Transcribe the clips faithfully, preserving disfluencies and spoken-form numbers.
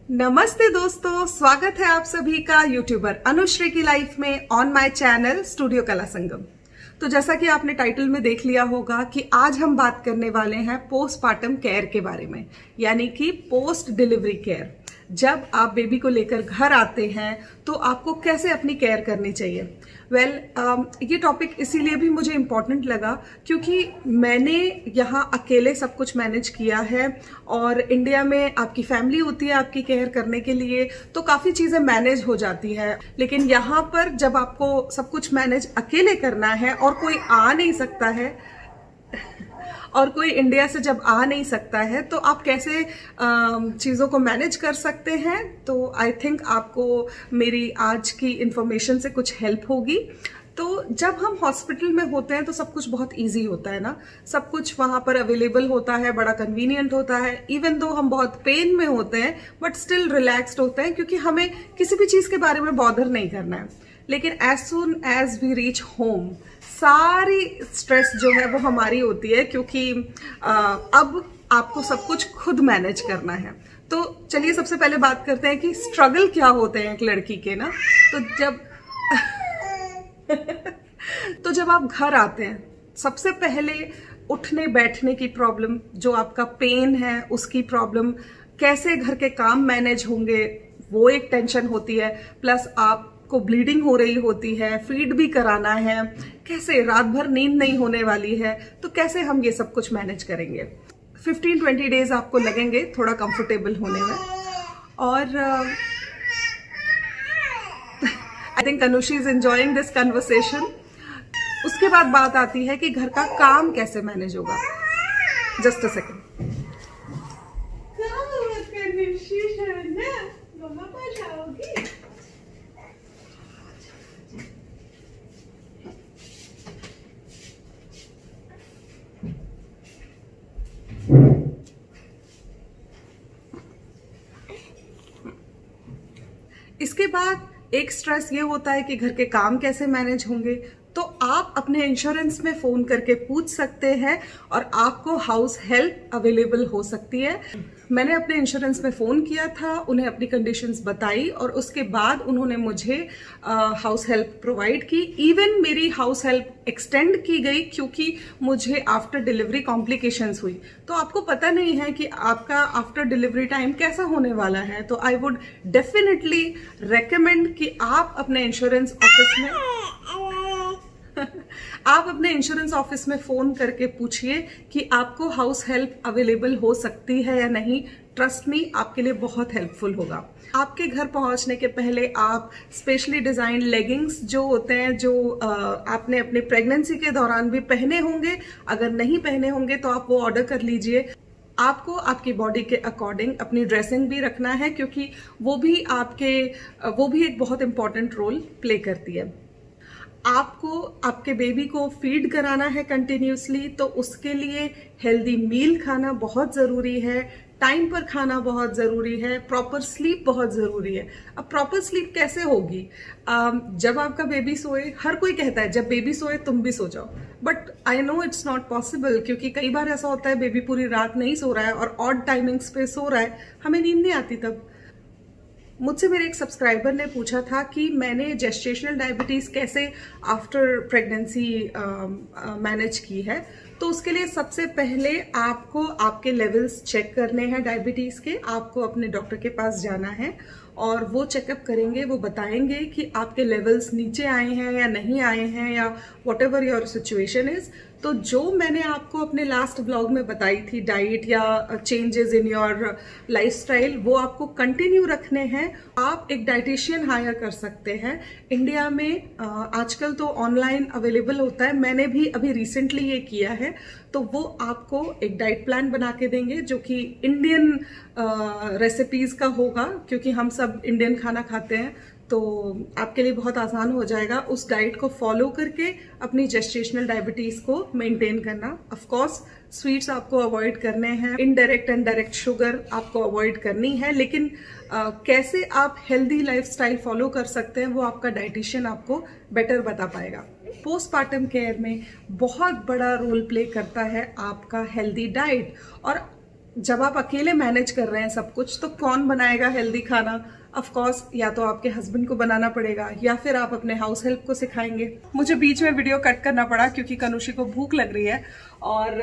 नमस्ते दोस्तों, स्वागत है आप सभी का यूट्यूबर अनुश्री की लाइफ में ऑन माय चैनल स्टूडियो कला संगम। तो जैसा कि आपने टाइटल में देख लिया होगा कि आज हम बात करने वाले हैं पोस्टपार्टम केयर के बारे में, यानी कि पोस्ट डिलीवरी केयर। जब आप बेबी को लेकर घर आते हैं तो आपको कैसे अपनी केयर करनी चाहिए। वेल well, ये टॉपिक इसीलिए भी मुझे इम्पॉर्टेंट लगा क्योंकि मैंने यहाँ अकेले सब कुछ मैनेज किया है और इंडिया में आपकी फैमिली होती है आपकी केयर करने के लिए, तो काफ़ी चीज़ें मैनेज हो जाती है। लेकिन यहाँ पर जब आपको सब कुछ मैनेज अकेले करना है और कोई आ नहीं सकता है और कोई इंडिया से जब आ नहीं सकता है तो आप कैसे चीज़ों को मैनेज कर सकते हैं। तो आई थिंक आपको मेरी आज की इन्फॉर्मेशन से कुछ हेल्प होगी। तो जब हम हॉस्पिटल में होते हैं तो सब कुछ बहुत इजी होता है ना, सब कुछ वहाँ पर अवेलेबल होता है, बड़ा कन्वीनियंट होता है। इवन दो हम बहुत पेन में होते हैं बट स्टिल रिलैक्स्ड होते हैं क्योंकि हमें किसी भी चीज़ के बारे में बॉदर नहीं करना है। लेकिन as soon as we reach home सारी स्ट्रेस जो है वो हमारी होती है क्योंकि आ, अब आपको सब कुछ खुद मैनेज करना है। तो चलिए सबसे पहले बात करते हैं कि स्ट्रगल क्या होते हैं एक लड़की के ना। तो जब तो जब आप घर आते हैं सबसे पहले उठने बैठने की प्रॉब्लम, जो आपका पेन है उसकी प्रॉब्लम, कैसे घर के काम मैनेज होंगे वो एक टेंशन होती है। प्लस आप को ब्लीडिंग हो रही होती है, फीड भी कराना है, कैसे रात भर नींद नहीं होने वाली है, तो कैसे हम ये सब कुछ मैनेज करेंगे। फिफ्टीन ट्वेंटी डेज आपको लगेंगे थोड़ा कंफर्टेबल होने में। और I think Anushree is enjoying this conversation. उसके बाद बात आती है कि घर का काम कैसे मैनेज होगा। Just a second. इसके बाद एक स्ट्रेस ये होता है कि घर के काम कैसे मैनेज होंगे। तो आप अपने इंश्योरेंस में फोन करके पूछ सकते हैं और आपको हाउस हेल्प अवेलेबल हो सकती है। मैंने अपने इंश्योरेंस में फ़ोन किया था, उन्हें अपनी कंडीशंस बताई और उसके बाद उन्होंने मुझे हाउस हेल्प प्रोवाइड की। इवन मेरी हाउस हेल्प एक्सटेंड की गई क्योंकि मुझे आफ्टर डिलीवरी कॉम्प्लिकेशंस हुई। तो आपको पता नहीं है कि आपका आफ्टर डिलीवरी टाइम कैसा होने वाला है। तो आई वुड डेफिनेटली रेकमेंड कि आप अपने इंश्योरेंस ऑफिस में आप अपने इंश्योरेंस ऑफिस में फोन करके पूछिए कि आपको हाउस हेल्प अवेलेबल हो सकती है या नहीं। ट्रस्ट मी, आपके लिए बहुत हेल्पफुल होगा। आपके घर पहुंचने के पहले आप स्पेशली डिजाइन लेगिंग्स जो होते हैं, जो आ, आपने अपने प्रेगनेंसी के दौरान भी पहने होंगे, अगर नहीं पहने होंगे तो आप वो ऑर्डर कर लीजिए। आपको आपकी बॉडी के अकॉर्डिंग अपनी ड्रेसिंग भी रखना है क्योंकि वो भी आपके वो भी एक बहुत इंपॉर्टेंट रोल प्ले करती है। आपको आपके बेबी को फीड कराना है कंटिन्यूसली, तो उसके लिए हेल्दी मील खाना बहुत ज़रूरी है, टाइम पर खाना बहुत ज़रूरी है, प्रॉपर स्लीप बहुत ज़रूरी है। अब प्रॉपर स्लीप कैसे होगी? जब आपका बेबी सोए, हर कोई कहता है जब बेबी सोए तुम भी सो जाओ, but I know it's not possible क्योंकि कई बार ऐसा होता है बेबी पूरी रात नहीं सो रहा है और ऑड टाइमिंग्स पे सो रहा है, हमें नींद नहीं आती। तब मुझसे मेरे एक सब्सक्राइबर ने पूछा था कि मैंने जेस्टेशनल डायबिटीज़ कैसे आफ्टर प्रेगनेंसी मैनेज की है। तो उसके लिए सबसे पहले आपको आपके लेवल्स चेक करने हैं डायबिटीज़ के। आपको अपने डॉक्टर के पास जाना है और वो चेकअप करेंगे, वो बताएंगे कि आपके लेवल्स नीचे आए हैं या नहीं आए हैं या whatever your situation is. तो जो मैंने आपको अपने लास्ट व्लॉग में बताई थी डाइट या चेंजेस इन योर लाइफस्टाइल, वो आपको कंटिन्यू रखने हैं। आप एक डाइटिशियन हायर कर सकते हैं। इंडिया में आजकल तो ऑनलाइन अवेलेबल होता है, मैंने भी अभी रिसेंटली ये किया है। तो वो आपको एक डाइट प्लान बना के देंगे जो कि इंडियन रेसिपीज़ का होगा क्योंकि हम सब इंडियन खाना खाते हैं। तो आपके लिए बहुत आसान हो जाएगा उस डाइट को फॉलो करके अपनी जेस्टेशनल डायबिटीज़ को मेंटेन करना। ऑफ कोर्स स्वीट्स आपको अवॉइड करने हैं, इनडायरेक्ट एंड डायरेक्ट शुगर आपको अवॉइड करनी है, लेकिन आ, कैसे आप हेल्दी लाइफस्टाइल फॉलो कर सकते हैं वो आपका डाइटिशियन आपको बेटर बता पाएगा। पोस्टपार्टम केयर में बहुत बड़ा रोल प्ले करता है आपका हेल्दी डाइट। और जब आप अकेले मैनेज कर रहे हैं सब कुछ, तो कौन बनाएगा हेल्दी खाना? ऑफ कोर्स या तो आपके हस्बैंड को बनाना पड़ेगा या फिर आप अपने हाउस हेल्प को सिखाएंगे। मुझे बीच में वीडियो कट करना पड़ा क्योंकि कनुषी को भूख लग रही है और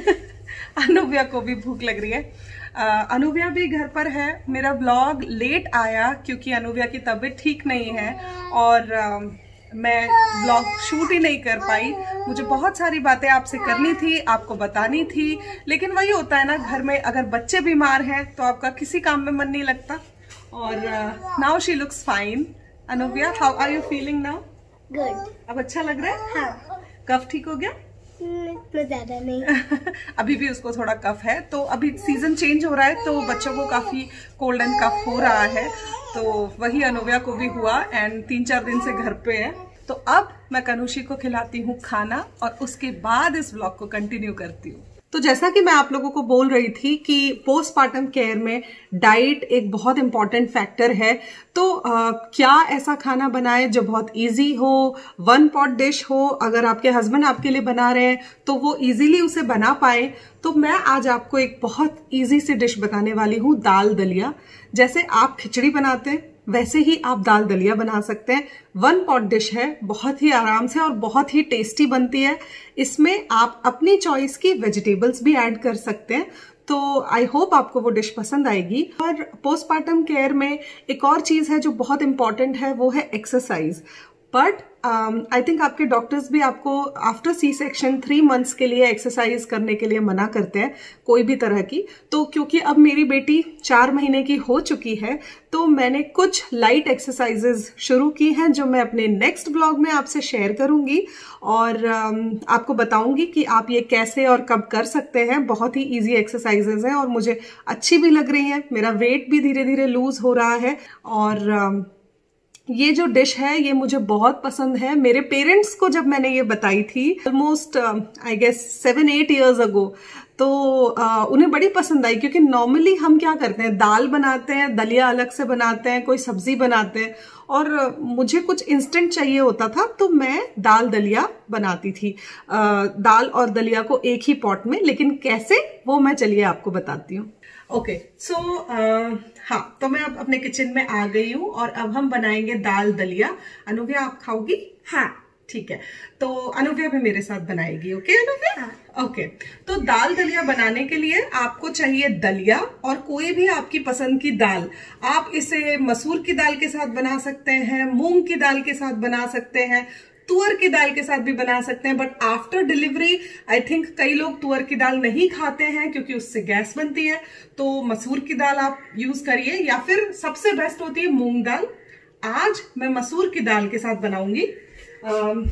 अनुव्या को भी भूख लग रही है। अनुव्या भी घर पर है। मेरा व्लॉग लेट आया क्योंकि अनुव्या की तबीयत ठीक नहीं है और uh, मैं व्लॉग शूट ही नहीं कर पाई। मुझे बहुत सारी बातें आपसे करनी थी, आपको बतानी थी, लेकिन वही होता है ना, घर में अगर बच्चे बीमार हैं तो आपका किसी काम में मन नहीं लगता। और now she looks fine. Anuvya, how are you feeling now? Good. अब अच्छा लग रहा है? हाँ। कफ ठीक हो गया? इतना ज्यादा नहीं। अभी भी उसको थोड़ा कफ है, तो अभी सीजन चेंज हो रहा है तो बच्चों को काफी कोल्ड एंड कफ हो रहा है, तो वही अनुव्या को भी हुआ एंड तीन चार दिन से घर पे है। तो अब मैं कनुषी को खिलाती हूँ खाना और उसके बाद इस व्लॉग को कंटिन्यू करती हूँ। तो जैसा कि मैं आप लोगों को बोल रही थी कि पोस्टपार्टम केयर में डाइट एक बहुत इंपॉर्टेंट फैक्टर है। तो आ, क्या ऐसा खाना बनाए जो बहुत इजी हो, वन पॉट डिश हो, अगर आपके हस्बैंड आपके लिए बना रहे हैं तो वो इजीली उसे बना पाए। तो मैं आज आपको एक बहुत इजी सी डिश बताने वाली हूँ, दाल दलिया। जैसे आप खिचड़ी बनाते हैं वैसे ही आप दाल दलिया बना सकते हैं। वन पॉट डिश है, बहुत ही आराम से और बहुत ही टेस्टी बनती है। इसमें आप अपनी चॉइस की वेजिटेबल्स भी ऐड कर सकते हैं। तो आई होप आपको वो डिश पसंद आएगी। और पोस्टपार्टम केयर में एक और चीज है जो बहुत इंपॉर्टेंट है, वो है एक्सरसाइज। बट आई थिंक आपके डॉक्टर्स भी आपको after C section three months के लिए एक्सरसाइज करने के लिए मना करते हैं, कोई भी तरह की। तो क्योंकि अब मेरी बेटी चार महीने की हो चुकी है तो मैंने कुछ लाइट एक्सरसाइजेज शुरू की हैं जो मैं अपने नेक्स्ट ब्लॉग में आपसे शेयर करूंगी और um, आपको बताऊंगी कि आप ये कैसे और कब कर सकते हैं। बहुत ही इजी एक्सरसाइजेज हैं और मुझे अच्छी भी लग रही हैं। मेरा वेट भी धीरे धीरे लूज हो रहा है और um, ये जो डिश है ये मुझे बहुत पसंद है। मेरे पेरेंट्स को जब मैंने ये बताई थी almost I guess seven eight years ago, तो uh, उन्हें बड़ी पसंद आई। क्योंकि नॉर्मली हम क्या करते हैं, दाल बनाते हैं, दलिया अलग से बनाते हैं, कोई सब्जी बनाते हैं, और uh, मुझे कुछ इंस्टेंट चाहिए होता था तो मैं दाल दलिया बनाती थी। uh, दाल और दलिया को एक ही पॉट में, लेकिन कैसे वो मैं चलिए आपको बताती हूँ। ओके सो हाँ, तो मैं अब अपने किचन में आ गई हूँ और अब हम बनाएंगे दाल दलिया। अनुव्या, आप खाओगी? हाँ। ठीक है, तो अनुव्या भी मेरे साथ बनाएगी। ओके अनुव्या? हाँ। ओके, तो दाल दलिया बनाने के लिए आपको चाहिए दलिया और कोई भी आपकी पसंद की दाल। आप इसे मसूर की दाल के साथ बना सकते हैं, मूंग की दाल के साथ बना सकते हैं, तुअर की दाल के साथ भी बना सकते हैं। But after delivery I think कई लोग तुअर की दाल नहीं खाते हैं क्योंकि उससे गैस बनती है, तो मसूर की दाल आप यूज करिए, या फिर सबसे बेस्ट होती है मूंग दाल। आज मैं मसूर की दाल के साथ बनाऊंगी। आम,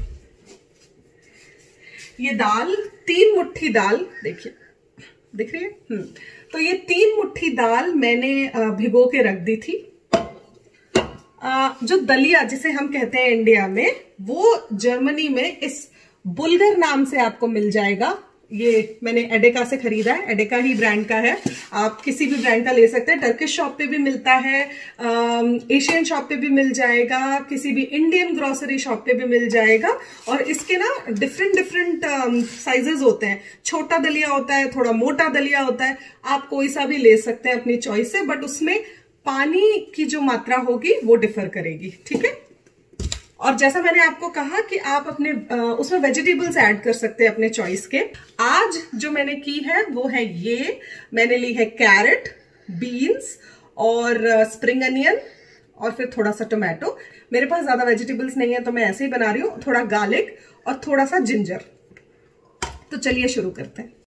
ये दाल, तीन मुट्ठी दाल, देखिए दिख रही है। हम्म तो ये तीन मुट्ठी दाल मैंने भिगो के रख दी थी। आ, जो दलिया जिसे हम कहते हैं इंडिया में, वो जर्मनी में इस बुल्गर नाम से आपको मिल जाएगा। ये मैंने एडेका से खरीदा है, एडेका ही ब्रांड का है। आप किसी भी ब्रांड का ले सकते हैं, टर्किश शॉप पे भी मिलता है, एशियन शॉप पे भी मिल जाएगा, किसी भी इंडियन ग्रोसरी शॉप पे भी मिल जाएगा। और इसके ना डिफरेंट डिफरेंट साइजेस होते हैं, छोटा दलिया होता है, थोड़ा मोटा दलिया होता है। आप कोई सा भी ले सकते हैं अपनी चॉइस से, बट उसमें पानी की जो मात्रा होगी वो डिफर करेगी। ठीक है, और जैसा मैंने आपको कहा कि आप अपने उसमें वेजिटेबल्स ऐड कर सकते हैं अपने चॉइस के। आज जो मैंने की है वो है ये, मैंने ली है कैरेट, बीन्स और स्प्रिंग अनियन और फिर थोड़ा सा टोमेटो। मेरे पास ज्यादा वेजिटेबल्स नहीं है तो मैं ऐसे ही बना रही हूँ। थोड़ा गार्लिक और थोड़ा सा जिंजर। तो चलिए शुरू करते हैं।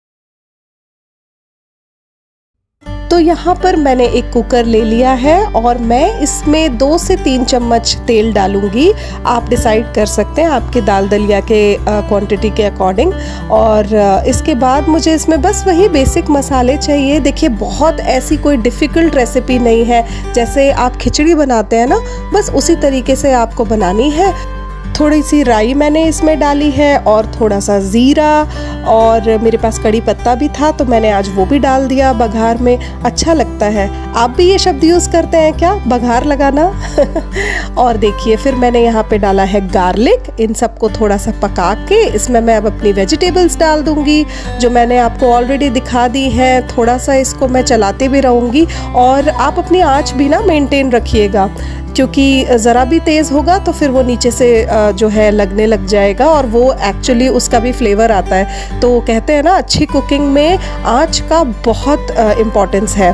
तो यहाँ पर मैंने एक कुकर ले लिया है और मैं इसमें दो से तीन चम्मच तेल डालूंगी। आप डिसाइड कर सकते हैं आपके दाल दलिया के क्वांटिटी के अकॉर्डिंग। और इसके बाद मुझे इसमें बस वही बेसिक मसाले चाहिए। देखिए, बहुत ऐसी कोई डिफ़िकल्ट रेसिपी नहीं है, जैसे आप खिचड़ी बनाते हैं ना, बस उसी तरीके से आपको बनानी है। थोड़ी सी राई मैंने इसमें डाली है और थोड़ा सा ज़ीरा, और मेरे पास कड़ी पत्ता भी था तो मैंने आज वो भी डाल दिया बघार में। अच्छा लगता लगता है। आप भी ये शब्द यूज़ करते हैं क्या, बघार लगाना? और देखिए फिर मैंने यहाँ पे डाला है गार्लिक। इन सबको थोड़ा सा पका के इसमें मैं अब अपनी वेजिटेबल्स डाल दूँगी जो मैंने आपको ऑलरेडी दिखा दी हैं। थोड़ा सा इसको मैं चलाते भी रहूँगी और आप अपनी आँच भी ना मेंटेन रखिएगा, क्योंकि ज़रा भी तेज़ होगा तो फिर वो नीचे से जो है लगने लग जाएगा और वो एक्चुअली उसका भी फ्लेवर आता है। तो कहते हैं ना अच्छी कुकिंग में आँच का बहुत इम्पोर्टेंस है।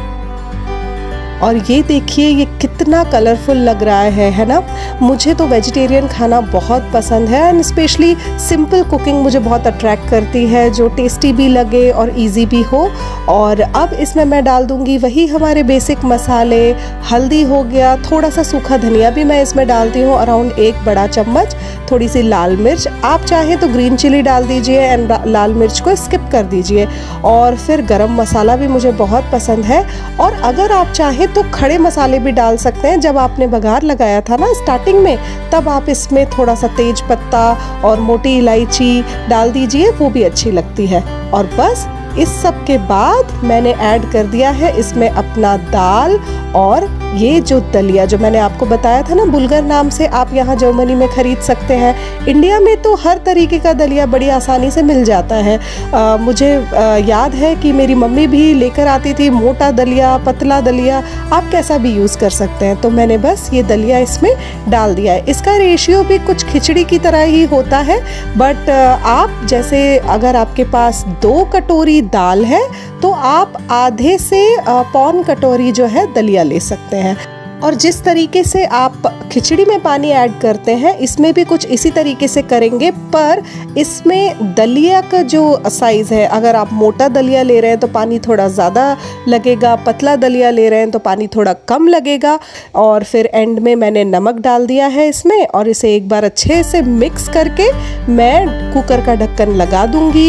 और ये देखिए ये कितना कलरफुल लग रहा है है ना। मुझे तो वेजिटेरियन खाना बहुत पसंद है एंड स्पेशली सिंपल कुकिंग मुझे बहुत अट्रैक्ट करती है, जो टेस्टी भी लगे और इजी भी हो। और अब इसमें मैं डाल दूंगी वही हमारे बेसिक मसाले। हल्दी हो गया, थोड़ा सा सूखा धनिया भी मैं इसमें डालती हूँ, अराउंड एक बड़ा चम्मच। थोड़ी सी लाल मिर्च, आप चाहें तो ग्रीन चिली डाल दीजिए एंड लाल मिर्च को स्किप कर दीजिए। और फिर गरम मसाला भी मुझे बहुत पसंद है। और अगर आप चाहें तो खड़े मसाले भी डाल सकते हैं। जब आपने बघार लगाया था ना स्टार्टिंग में, तब आप इसमें थोड़ा सा तेज पत्ता और मोटी इलायची डाल दीजिए, वो भी अच्छी लगती है। और बस इस सब के बाद मैंने ऐड कर दिया है इसमें अपना दाल और ये जो दलिया जो मैंने आपको बताया था ना, बुलगर नाम से आप यहाँ जर्मनी में ख़रीद सकते हैं। इंडिया में तो हर तरीके का दलिया बड़ी आसानी से मिल जाता है। आ, मुझे आ, याद है कि मेरी मम्मी भी लेकर आती थी मोटा दलिया, पतला दलिया, आप कैसा भी यूज़ कर सकते हैं। तो मैंने बस ये दलिया इसमें डाल दिया है। इसका रेशियो भी कुछ खिचड़ी की तरह ही होता है, बट आप जैसे अगर आपके पास दो कटोरी दाल है तो आप आधे से पौन कटोरी जो है दलिया ले सकते हैं। और जिस तरीके से आप खिचड़ी में पानी ऐड करते हैं इसमें भी कुछ इसी तरीके से करेंगे, पर इसमें दलिया का जो साइज़ है, अगर आप मोटा दलिया ले रहे हैं तो पानी थोड़ा ज़्यादा लगेगा, पतला दलिया ले रहे हैं तो पानी थोड़ा कम लगेगा। और फिर एंड में मैंने नमक डाल दिया है इसमें और इसे एक बार अच्छे से मिक्स करके मैं कुकर का ढक्कन लगा दूंगी।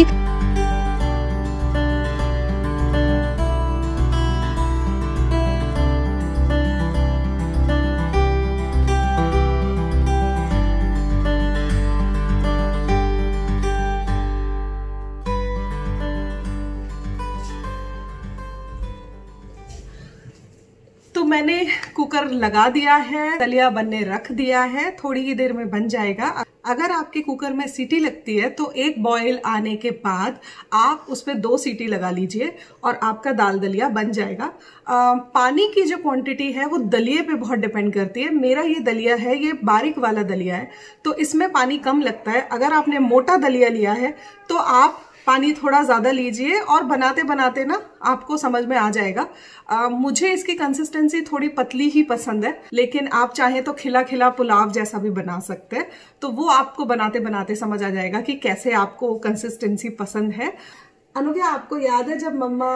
तो मैंने कुकर लगा दिया है, दलिया बनने रख दिया है, थोड़ी ही देर में बन जाएगा। अगर आपके कुकर में सीटी लगती है तो एक बॉयल आने के बाद आप उसमें दो सीटी लगा लीजिए और आपका दाल दलिया बन जाएगा। आ, पानी की जो क्वांटिटी है वो दलिये पे बहुत डिपेंड करती है। मेरा ये दलिया है, ये बारीक वाला दलिया है, तो इसमें पानी कम लगता है। अगर आपने मोटा दलिया लिया है तो आप पानी थोड़ा ज़्यादा लीजिए और बनाते बनाते ना आपको समझ में आ जाएगा। आ, मुझे इसकी कंसिस्टेंसी थोड़ी पतली ही पसंद है, लेकिन आप चाहें तो खिला खिला पुलाव जैसा भी बना सकते हैं, तो वो आपको बनाते बनाते समझ आ जाएगा कि कैसे आपको कंसिस्टेंसी पसंद है। अनुव्या, आपको याद है जब मम्मा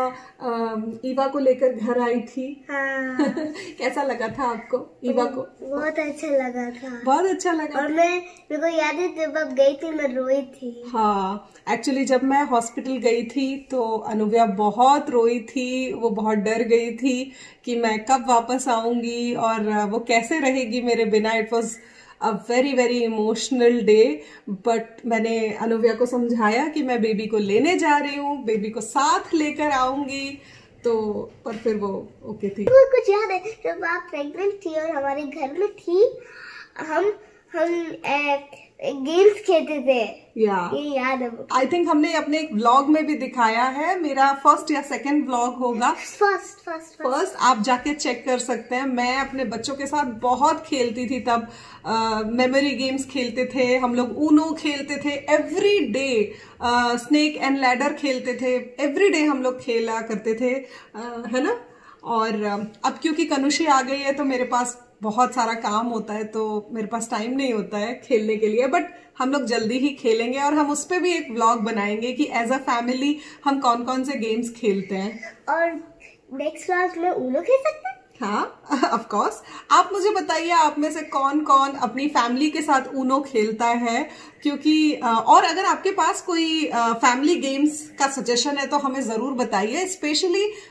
ईवा को लेकर घर आई थी? हाँ। कैसा लगा था आपको ईवा को? बहुत अच्छा लगा था। बहुत अच्छा लगा। और मैं मेरे को याद है जब आप गई थी मैं रोई थी। हाँ, एक्चुअली जब मैं हॉस्पिटल गई थी तो अनुव्या बहुत रोई थी, वो बहुत डर गई थी कि मैं कब वापस आऊंगी और वो कैसे रहेगी मेरे बिना। It was a very very emotional day, but मैंने अनुव्या को समझाया कि मैं बेबी को लेने जा रही हूँ, बेबी को साथ लेकर आऊंगी, तो पर फिर वो ओके थी। मुझे कुछ याद है जब आप प्रेग्नेंट थी और हमारे घर में थी, हम हम गेम्स खेलते थे। या ये याद है। आई थिंक हमने अपने एक व्लॉग में भी दिखाया है, मेरा फर्स्ट या सेकंड व्लॉग होगा। फर्स्ट फर्स्ट फर्स्ट आप जाके चेक कर सकते हैं। मैं अपने बच्चों के साथ बहुत खेलती थी तब, मेमोरी गेम्स खेलते थे हम लोग, ऊनो खेलते थे every day, snake and ladder खेलते थे एवरी डे, हम लोग खेला करते थे, uh, है ना। और uh, अब क्योंकि कनुषी आ गई है तो मेरे पास बहुत सारा काम होता है, तो मेरे पास टाइम नहीं होता है खेलने के लिए, बट हम लोग जल्दी ही खेलेंगे और हम उस पर भी एक व्लॉग बनाएंगे कि एज अ फैमिली हम कौन कौन से गेम्स खेलते हैं। और नेक्स्ट क्लास में ऊनो खेल सकते हैं। हाँ, ऑफ कोर्स। आप मुझे बताइए आप में से कौन कौन अपनी फैमिली के साथ ऊनो खेलता है, क्योंकि और अगर आपके पास कोई फैमिली गेम्स का सजेशन है तो हमें ज़रूर बताइए। स्पेशली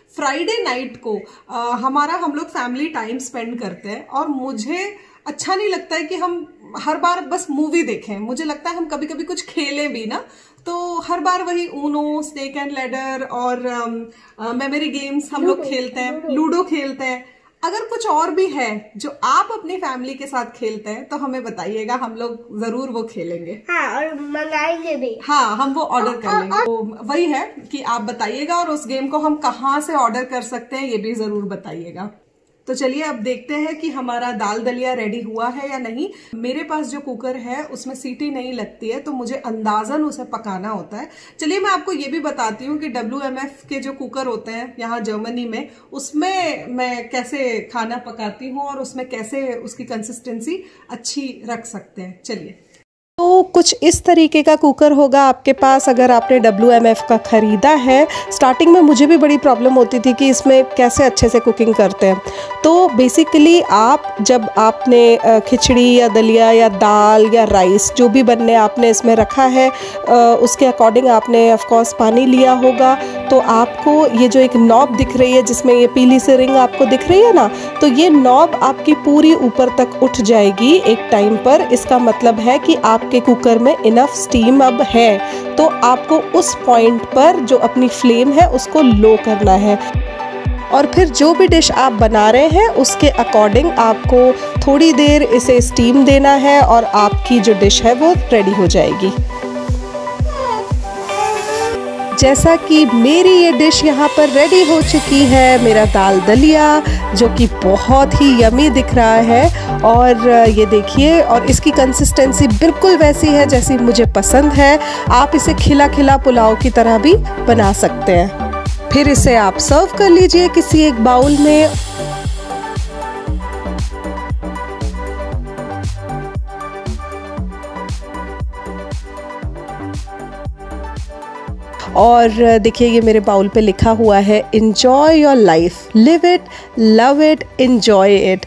फ्राइडे नाइट को आ, हमारा हम लोग फैमिली टाइम स्पेंड करते हैं और मुझे अच्छा नहीं लगता है कि हम हर बार बस मूवी देखें। मुझे लगता है हम कभी कभी कुछ खेलें भी ना, तो हर बार वही ऊनो, स्नेक एंड लैडर और मेमोरी गेम्स हम लोग खेलते हैं, लूडो खेलते हैं। अगर कुछ और भी है जो आप अपनी फैमिली के साथ खेलते हैं तो हमें बताइएगा, हम लोग जरूर वो खेलेंगे। हाँ, और मंगाएंगे भी। हाँ, हम वो ऑर्डर कर लेंगे। तो वही है कि आप बताइएगा और उस गेम को हम कहाँ से ऑर्डर कर सकते हैं ये भी जरूर बताइएगा। तो चलिए अब देखते हैं कि हमारा दाल दलिया रेडी हुआ है या नहीं। मेरे पास जो कुकर है उसमें सीटी नहीं लगती है, तो मुझे अंदाजन उसे पकाना होता है। चलिए मैं आपको ये भी बताती हूँ कि डब्ल्यू एम एफ के जो कुकर होते हैं यहाँ जर्मनी में, उसमें मैं कैसे खाना पकाती हूँ और उसमें कैसे उसकी कंसिस्टेंसी अच्छी रख सकते हैं। चलिए, तो कुछ इस तरीके का कुकर होगा आपके पास अगर आपने डब्ल्यू एम एफ का ख़रीदा है। स्टार्टिंग में मुझे भी बड़ी प्रॉब्लम होती थी कि इसमें कैसे अच्छे से कुकिंग करते हैं। तो बेसिकली आप जब आपने खिचड़ी या दलिया या दाल या राइस जो भी बनने आपने इसमें रखा है, उसके अकॉर्डिंग आपने ऑफ कोर्स पानी लिया होगा। तो आपको ये जो एक नॉब दिख रही है जिसमें ये पीली सी रिंग आपको दिख रही है ना, तो ये नॉब आपकी पूरी ऊपर तक उठ जाएगी एक टाइम पर। इसका मतलब है कि आपके कुकर में इनफ स्टीम अब है। तो आपको उस पॉइंट पर जो अपनी फ्लेम है उसको लो करना है और फिर जो भी डिश आप बना रहे हैं उसके अकॉर्डिंग आपको थोड़ी देर इसे स्टीम देना है और आपकी जो डिश है वो रेडी हो जाएगी। जैसा कि मेरी ये डिश यहाँ पर रेडी हो चुकी है, मेरा दाल दलिया, जो कि बहुत ही यमी दिख रहा है। और ये देखिए, और इसकी कंसिस्टेंसी बिल्कुल वैसी है जैसी मुझे पसंद है। आप इसे खिला खिला पुलाव की तरह भी बना सकते हैं। फिर इसे आप सर्व कर लीजिए किसी एक बाउल में। और देखिए ये मेरे बाउल पे लिखा हुआ है enjoy your life, live it, love it, enjoy it.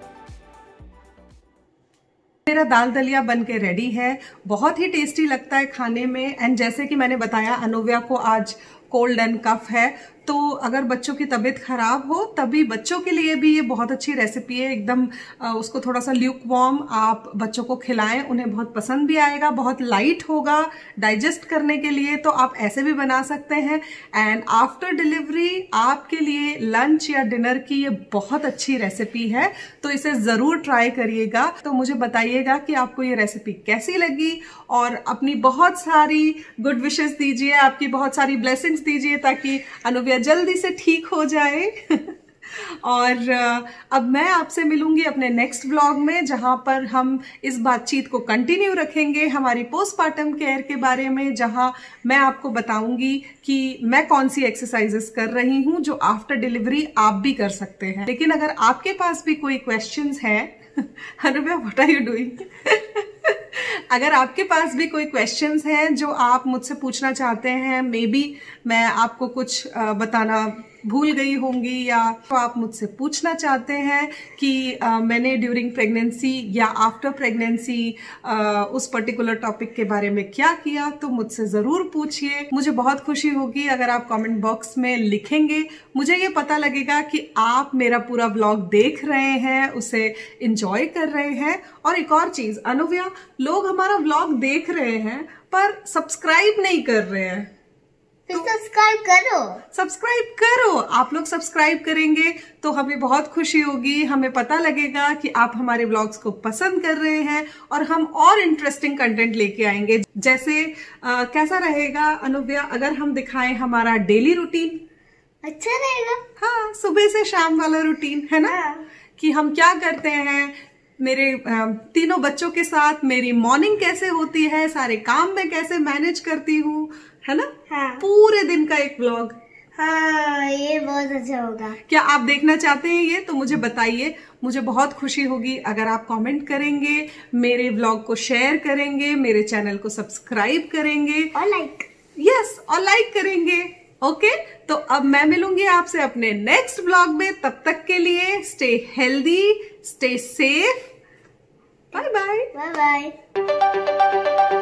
मेरा दाल दलिया बन के रेडी है, बहुत ही टेस्टी लगता है खाने में। एंड जैसे कि मैंने बताया, अनुव्या को आज कोल्ड एंड कफ है, तो अगर बच्चों की तबीयत खराब हो तभी बच्चों के लिए भी ये बहुत अच्छी रेसिपी है। एकदम उसको थोड़ा सा ल्यूक वार्म आप बच्चों को खिलाएं, उन्हें बहुत पसंद भी आएगा। बहुत लाइट होगा डाइजेस्ट करने के लिए, तो आप ऐसे भी बना सकते हैं। एंड आफ्टर डिलीवरी आपके लिए लंच या डिनर की ये बहुत अच्छी रेसिपी है, तो इसे जरूर ट्राई करिएगा। तो मुझे बताइएगा कि आपको ये रेसिपी कैसी लगी और अपनी बहुत सारी गुड विशेस दीजिए, आपकी बहुत सारी ब्लेसिंग्स दीजिए ताकि अनुव्या जल्दी से ठीक हो जाए। और अब मैं आपसे मिलूंगी अपने नेक्स्ट व्लॉग में, जहां पर हम इस बातचीत को कंटिन्यू रखेंगे हमारी पोस्टपार्टम केयर के बारे में, जहां मैं आपको बताऊंगी कि मैं कौन सी एक्सरसाइजेस कर रही हूं जो आफ्टर डिलीवरी आप भी कर सकते हैं। लेकिन अगर आपके पास भी कोई क्वेश्चंस हैं, Anuvya what are you doing? अगर आपके पास भी कोई क्वेश्चंस हैं जो आप मुझसे पूछना चाहते हैं, मे बी मैं आपको कुछ बताना भूल गई होंगी, या तो आप मुझसे पूछना चाहते हैं कि आ, मैंने ड्यूरिंग प्रेगनेंसी या आफ्टर प्रेगनेंसी उस पर्टिकुलर टॉपिक के बारे में क्या किया, तो मुझसे ज़रूर पूछिए। मुझे बहुत खुशी होगी अगर आप कमेंट बॉक्स में लिखेंगे। मुझे ये पता लगेगा कि आप मेरा पूरा व्लॉग देख रहे हैं, उसे एंजॉय कर रहे हैं। और एक और चीज़, अनुव्या, लोग हमारा व्लॉग देख रहे हैं पर सब्सक्राइब नहीं कर रहे हैं। सब्सक्राइब करो, सब्सक्राइब करो। आप लोग सब्सक्राइब करेंगे तो हमें बहुत खुशी होगी, हमें पता लगेगा कि आप हमारे व्लॉग्स को पसंद कर रहे हैं और हम और इंटरेस्टिंग कंटेंट लेके आएंगे। जैसे आ, कैसा रहेगा अनुव्या अगर हम दिखाएं हमारा डेली रूटीन? अच्छा रहेगा। हाँ, सुबह से शाम वाला रूटीन है ना। हाँ। कि हम क्या करते हैं, मेरे तीनों बच्चों के साथ मेरी मॉर्निंग कैसे होती है, सारे काम मैं कैसे मैनेज करती हूँ, है ना। हाँ। पूरे दिन का एक व्लॉग। हाँ, ये बहुत अच्छा होगा। क्या आप देखना चाहते हैं ये? तो मुझे बताइए, मुझे बहुत खुशी होगी अगर आप कमेंट करेंगे, मेरे व्लॉग को शेयर करेंगे, मेरे चैनल को सब्सक्राइब करेंगे और लाइक, यस और लाइक करेंगे। ओके, तो अब मैं मिलूंगी आपसे अपने नेक्स्ट व्लॉग में। तब तक के लिए stay healthy, stay safe, bye bye. Bye bye.